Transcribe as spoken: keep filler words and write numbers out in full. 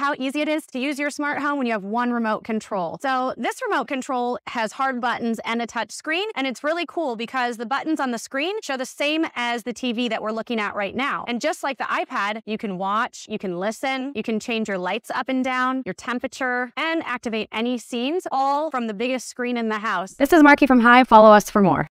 how easy it is to use your smart home when you have one remote control. So this remote control has hard buttons and a touch screen, and it's really cool because the buttons on the screen show the same as the T V that we're looking at right now. And just like the iPad, you can watch, you can listen, you can change your lights up and down, your temperature, and activate any scenes, all from the biggest screen in the house. This is Marky from Hive. Follow us for more.